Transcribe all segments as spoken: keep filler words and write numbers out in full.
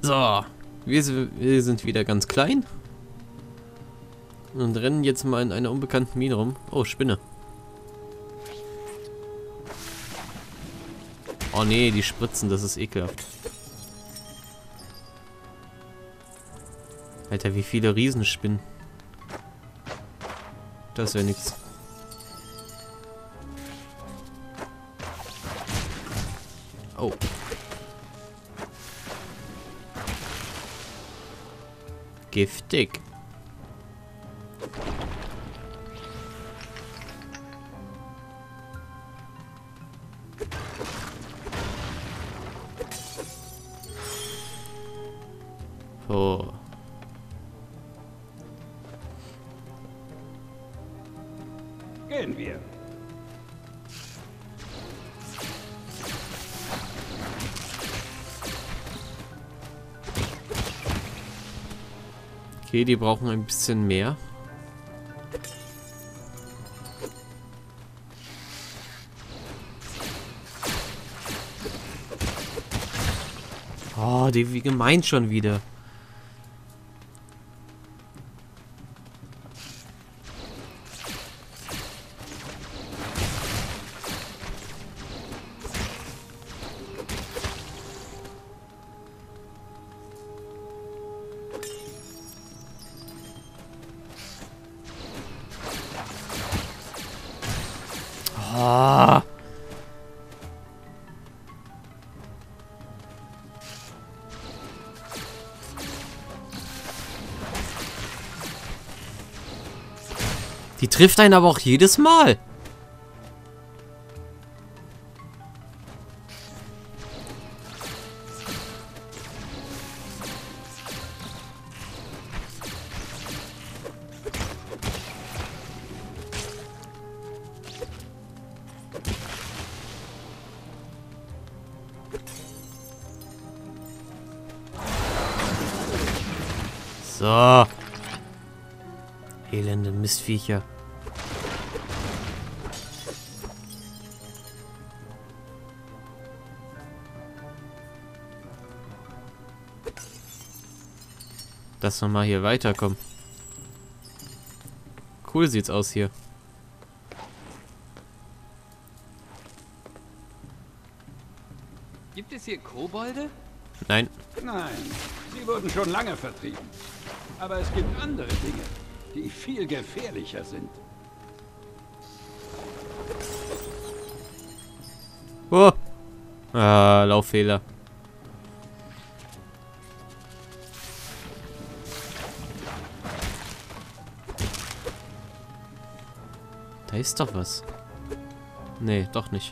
So, wir, si- wir sind wieder ganz klein. Und rennen jetzt mal in einer unbekannten Mine rum. Oh, Spinne. Oh nee, die spritzen, das ist ekelhaft. Alter, wie viele Riesenspinnen. Das wäre nix. Oh. Giftig. Oh. Gehen wir. Okay, die brauchen ein bisschen mehr. Oh, die wie gemein schon wieder. Ah. Die trifft einen aber auch jedes Mal. So. Elende Mistviecher. Dass wir mal hier weiterkommen. Cool sieht's aus hier. Gibt es hier Kobolde? Nein. Nein, sie wurden schon lange vertrieben. Aber es gibt andere Dinge, die viel gefährlicher sind. Oh. Ah, Lauffehler. Da ist doch was. Nee, doch nicht.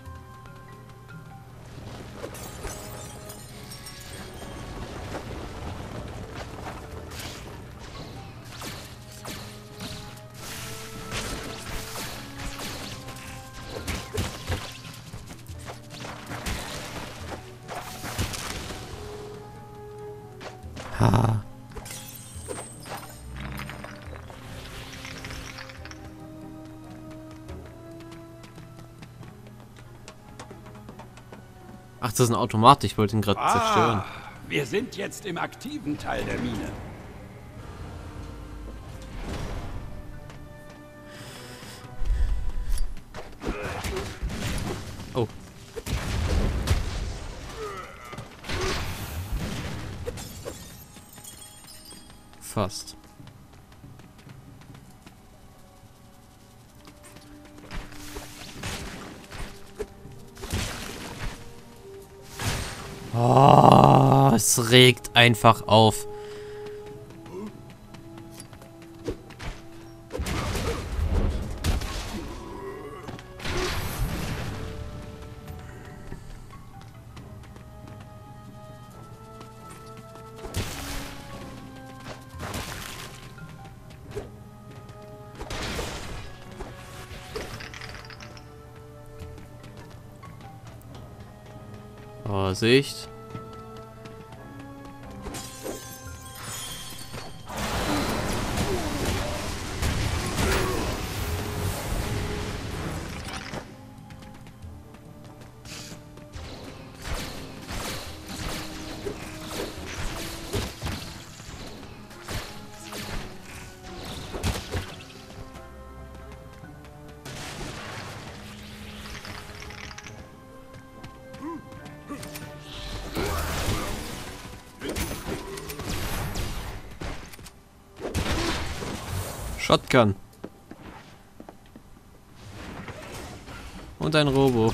Ha. Ach, das ist ein Automat. Ich wollte ihn gerade zerstören. Ah, wir sind jetzt im aktiven Teil der Mine. Oh. Fast. Oh, es regt einfach auf. Vorsicht. Shotgun. Und ein Robo.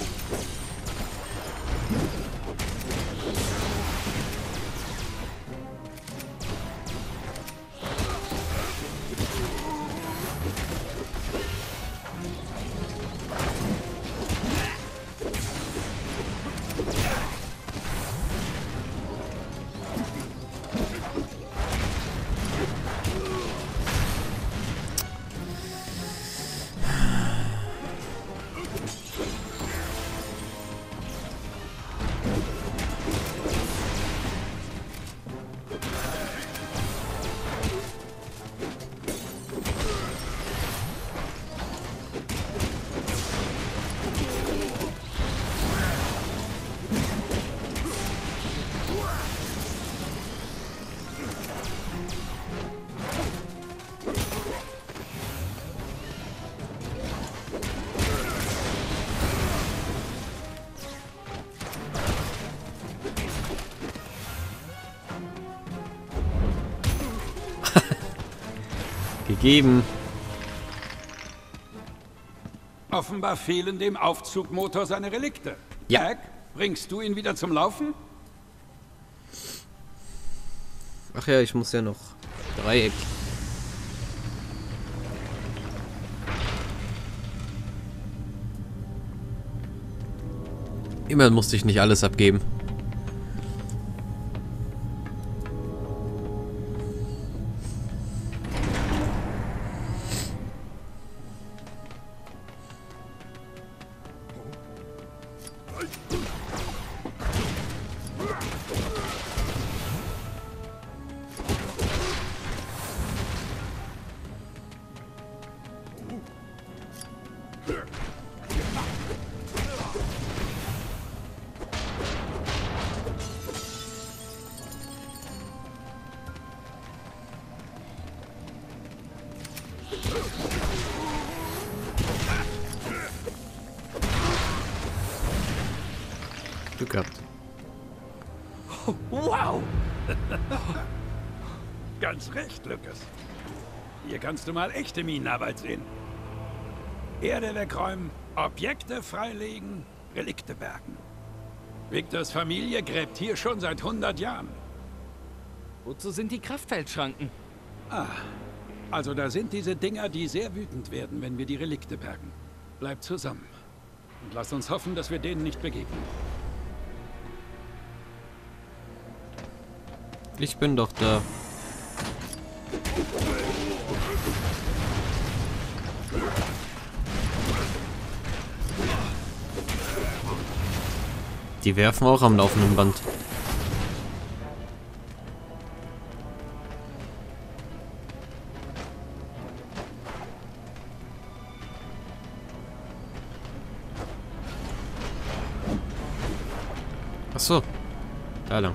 Gegeben. Offenbar fehlen dem Aufzugmotor seine Relikte. Ja. Jack, bringst du ihn wieder zum Laufen? Ach ja, ich muss ja noch Dreieck. Immerhin musste ich nicht alles abgeben. Glück gehabt. Wow! Ganz recht, Lucas. Hier kannst du mal echte Minenarbeit sehen. Erde wegräumen, Objekte freilegen, Relikte bergen. Victors Familie gräbt hier schon seit hundert Jahren. Wozu sind die Kraftfeldschranken? Ah, also da sind diese Dinger, die sehr wütend werden, wenn wir die Relikte bergen. Bleibt zusammen. Und lasst uns hoffen, dass wir denen nicht begegnen. Ich bin doch da. Die werfen auch am laufenden Band. Ach so, da lang.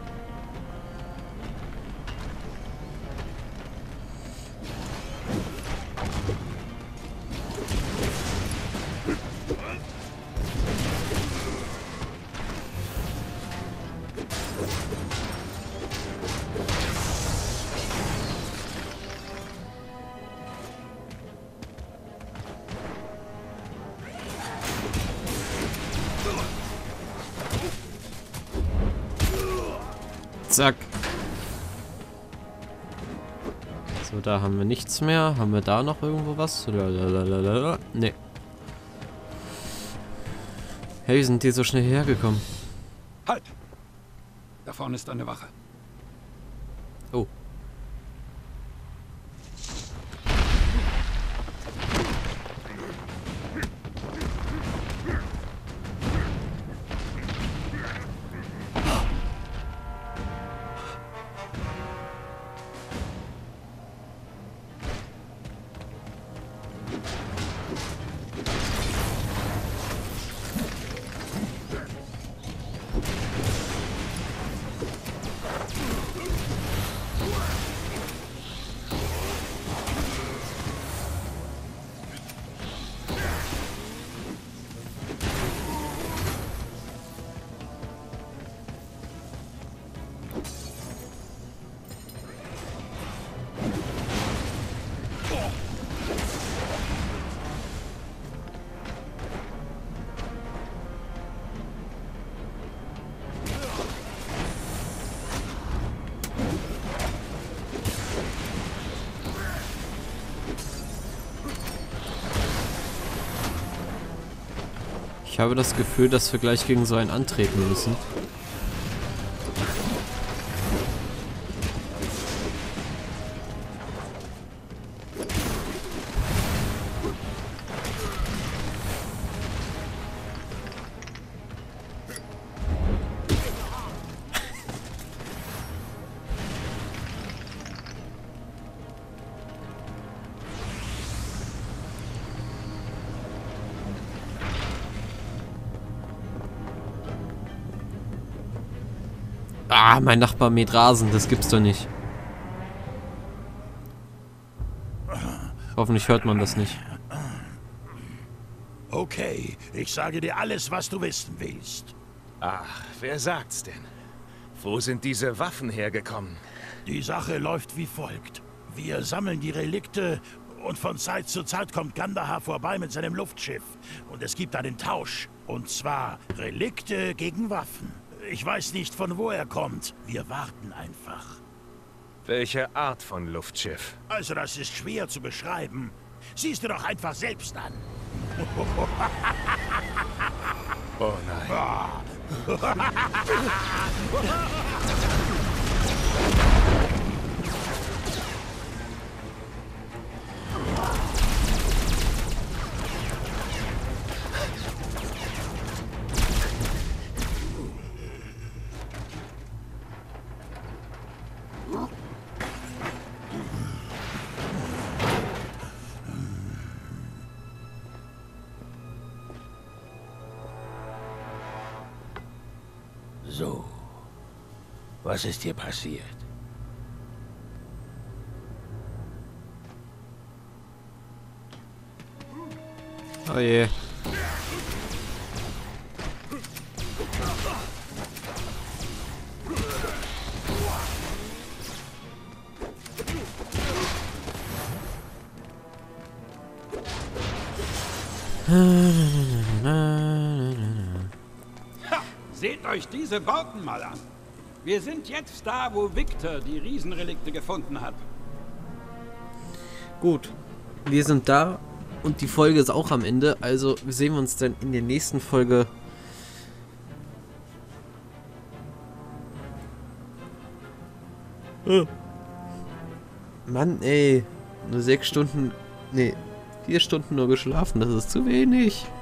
Zack. So, da haben wir nichts mehr. Haben wir da noch irgendwo was? Lalalala. Nee. Hey, wie sind die so schnell hergekommen? Halt! Da vorne ist eine Wache. Oh. Ich habe das Gefühl, dass wir gleich gegen so einen antreten müssen. Ah, mein Nachbar mäht Rasen, das gibt's doch nicht. Hoffentlich hört man das nicht. Okay, ich sage dir alles, was du wissen willst. Ach, wer sagt's denn? Wo sind diese Waffen hergekommen? Die Sache läuft wie folgt. Wir sammeln die Relikte und von Zeit zu Zeit kommt Kandahar vorbei mit seinem Luftschiff. Und es gibt einen Tausch. Und zwar Relikte gegen Waffen. Ich weiß nicht, von wo er kommt. Wir warten einfach. Welche Art von Luftschiff? Also das ist schwer zu beschreiben. Siehst du doch einfach selbst an. Oh nein. So. Was ist hier passiert? Oh je. Ha! Seht euch diese Bauten mal an. Wir sind jetzt da, wo Victor die Riesenrelikte gefunden hat. Gut, wir sind da und die Folge ist auch am Ende, also sehen wir uns dann in der nächsten Folge. Oh. Mann, ey, nur sechs Stunden, nee, vier Stunden nur geschlafen, das ist zu wenig.